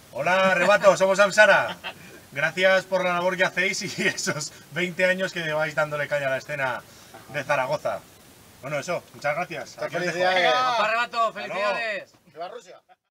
Hola, Rebato, somos Amsara. Gracias por la labor que hacéis y esos 20 años que lleváis dándole caña a la escena de Zaragoza. Bueno, eso, muchas gracias. Felicidades. ¡Papá Rebato, felicidades! ¡Viva Rusia!